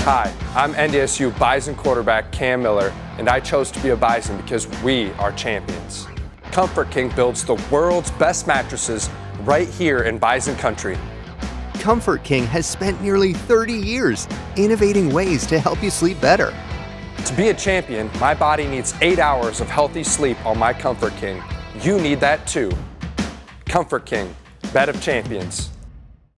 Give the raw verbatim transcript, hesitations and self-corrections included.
Hi, I'm N D S U Bison quarterback Cam Miller, and I chose to be a Bison because we are champions. Comfort King builds the world's best mattresses right here in Bison country. Comfort King has spent nearly thirty years innovating ways to help you sleep better. To be a champion, my body needs eight hours of healthy sleep on my Comfort King. You need that too. Comfort King, bed of champions.